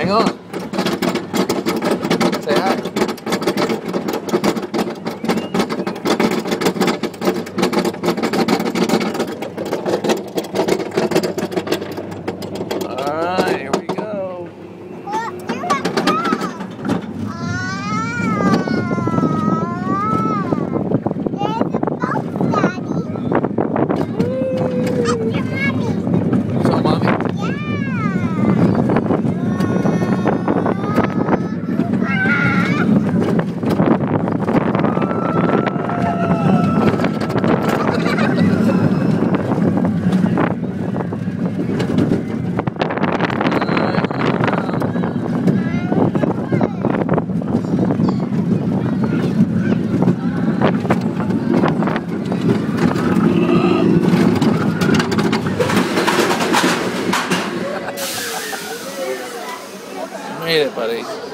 going on? Say hi. Alright, here we go. So, Mommy? Made it, buddy.